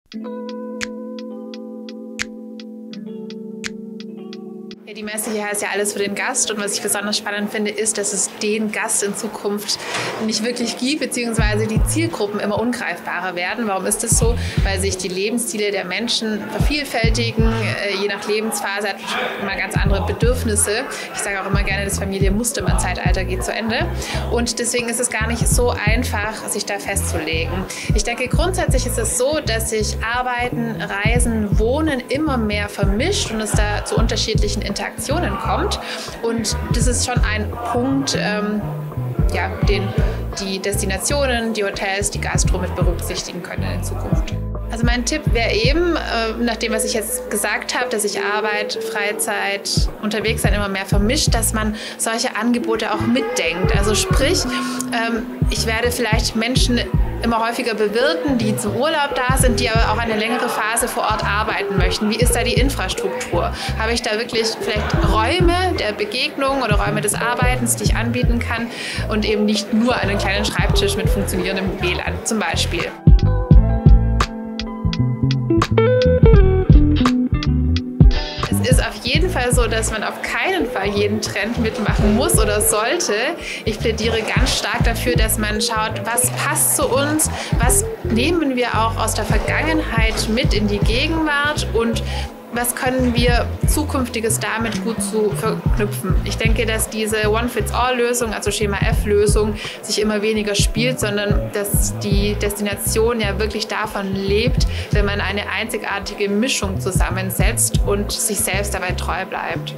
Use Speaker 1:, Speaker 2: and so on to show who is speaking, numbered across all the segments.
Speaker 1: Die Messe hier heißt ja alles für den Gast, und was ich besonders spannend finde, ist, dass es den Gast in Zukunft nicht wirklich gibt, beziehungsweise die Zielgruppen immer ungreifbarer werden. Warum ist das so? Weil sich die Lebensstile der Menschen vervielfältigen, je nach Lebensphase hat man ganz andere Bedürfnisse. Ich sage auch immer gerne, das Familienmustermann-Zeitalter geht zu Ende, und deswegen ist es gar nicht so einfach, sich da festzulegen. Ich denke, grundsätzlich ist es so, dass sich Arbeiten, Reisen, Wohnen immer mehr vermischt und es da zu unterschiedlichen Interaktionen kommt, und das ist schon ein Punkt, den die Destinationen, die Hotels, die Gastro mit berücksichtigen können in Zukunft. Also mein Tipp wäre eben, nach dem, was ich jetzt gesagt habe, dass sich Arbeit, Freizeit, Unterwegssein immer mehr vermischt, dass man solche Angebote auch mitdenkt. Also sprich, ich werde vielleicht Menschen immer häufiger bewirten, die zum Urlaub da sind, die aber auch eine längere Phase vor Ort arbeiten möchten. Wie ist da die Infrastruktur? Habe ich da wirklich vielleicht Räume der Begegnung oder Räume des Arbeitens, die ich anbieten kann, und eben nicht nur einen kleinen Schreibtisch mit funktionierendem WLAN zum Beispiel? Es ist auf jeden Fall so, dass man auf keinen Fall jeden Trend mitmachen muss oder sollte. Ich plädiere ganz stark dafür, dass man schaut, was passt zu uns, was nehmen wir auch aus der Vergangenheit mit in die Gegenwart und was können wir Zukünftiges damit gut zu verknüpfen. Ich denke, dass diese One-Fits-All-Lösung, also Schema-F-Lösung, sich immer weniger spielt, sondern dass die Destination ja wirklich davon lebt, wenn man eine einzigartige Mischung zusammensetzt und sich selbst dabei treu bleibt.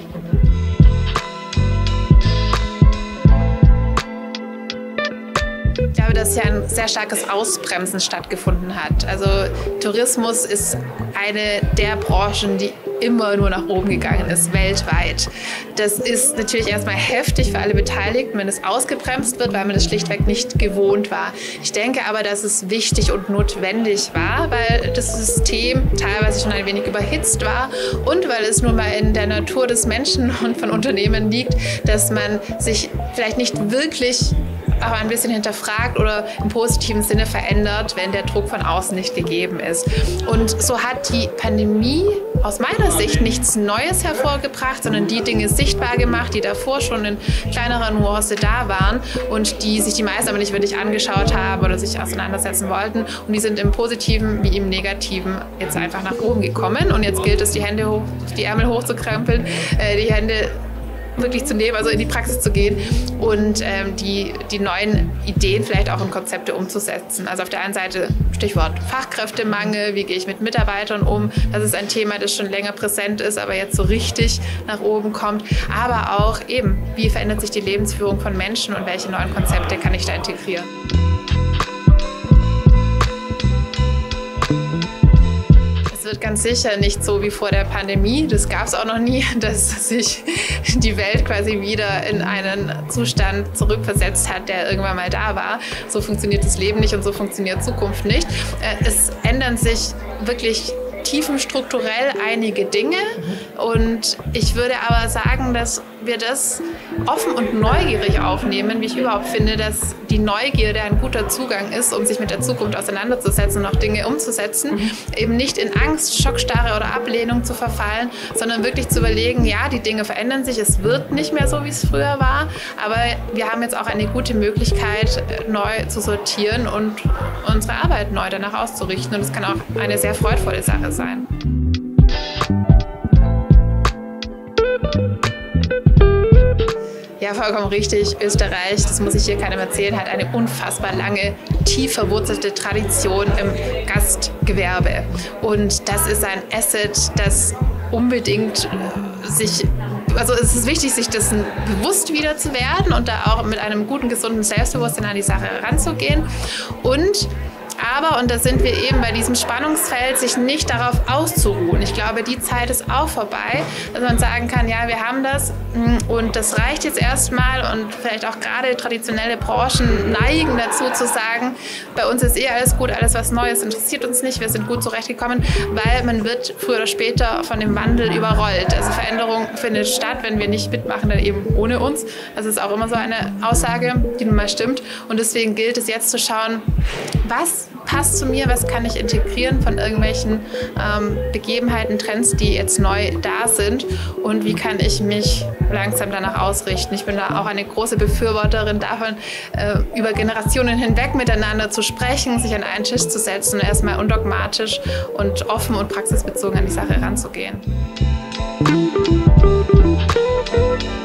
Speaker 1: Ich glaube, dass hier ein sehr starkes Ausbremsen stattgefunden hat. Also Tourismus ist eine der Branchen, die immer nur nach oben gegangen ist, weltweit. Das ist natürlich erstmal heftig für alle Beteiligten, wenn es ausgebremst wird, weil man das schlichtweg nicht gewohnt war. Ich denke aber, dass es wichtig und notwendig war, weil das System teilweise schon ein wenig überhitzt war und weil es nun mal in der Natur des Menschen und von Unternehmen liegt, dass man sich vielleicht nicht wirklich aber ein bisschen hinterfragt oder im positiven Sinne verändert, wenn der Druck von außen nicht gegeben ist. Und so hat die Pandemie aus meiner Sicht nichts Neues hervorgebracht, sondern die Dinge sichtbar gemacht, die davor schon in kleinerer Nuance da waren und die sich die meisten aber nicht wirklich angeschaut haben oder sich auseinandersetzen wollten. Und die sind im Positiven wie im Negativen jetzt einfach nach oben gekommen. Und jetzt gilt es, die Ärmel hochzukrempeln, die Hände wirklich zu nehmen, also in die Praxis zu gehen und die neuen Ideen vielleicht auch in Konzepte umzusetzen. Also auf der einen Seite Stichwort Fachkräftemangel, wie gehe ich mit Mitarbeitern um? Das ist ein Thema, das schon länger präsent ist, aber jetzt so richtig nach oben kommt. Aber auch eben, wie verändert sich die Lebensführung von Menschen und welche neuen Konzepte kann ich da integrieren? Ganz sicher nicht so wie vor der Pandemie. Das gab es auch noch nie, dass sich die Welt quasi wieder in einen Zustand zurückversetzt hat, der irgendwann mal da war. So funktioniert das Leben nicht und so funktioniert Zukunft nicht. Es ändern sich wirklich tiefenstrukturell einige Dinge und ich würde aber sagen, dass wir das offen und neugierig aufnehmen, wie ich überhaupt finde, dass die Neugierde ein guter Zugang ist, um sich mit der Zukunft auseinanderzusetzen und auch Dinge umzusetzen, eben nicht in Angst, Schockstarre oder Ablehnung zu verfallen, sondern wirklich zu überlegen, ja, die Dinge verändern sich, es wird nicht mehr so, wie es früher war, aber wir haben jetzt auch eine gute Möglichkeit, neu zu sortieren und unsere Arbeit neu danach auszurichten und es kann auch eine sehr freudvolle Sache sein. Ja, vollkommen richtig. Österreich, das muss ich hier keinem erzählen, hat eine unfassbar lange, tief verwurzelte Tradition im Gastgewerbe. Und das ist ein Asset, das unbedingt also es ist wichtig, sich dessen bewusst wieder zu werden und da auch mit einem guten, gesunden Selbstbewusstsein an die Sache heranzugehen. Und da sind wir eben bei diesem Spannungsfeld, sich nicht darauf auszuruhen. Ich glaube, die Zeit ist auch vorbei, dass man sagen kann, ja, wir haben das und das reicht jetzt erstmal und vielleicht auch gerade traditionelle Branchen neigen dazu zu sagen, bei uns ist alles gut, alles was Neues interessiert uns nicht, wir sind gut zurechtgekommen, weil man wird früher oder später von dem Wandel überrollt. Also Veränderung findet statt, wenn wir nicht mitmachen, dann eben ohne uns. Das ist auch immer so eine Aussage, die nun mal stimmt und deswegen gilt es jetzt zu schauen, was passt zu mir, was kann ich integrieren von irgendwelchen Begebenheiten, Trends, die jetzt neu da sind und wie kann ich mich langsam danach ausrichten. Ich bin da auch eine große Befürworterin davon, über Generationen hinweg miteinander zu sprechen, sich an einen Tisch zu setzen und erstmal undogmatisch und offen und praxisbezogen an die Sache ranzugehen.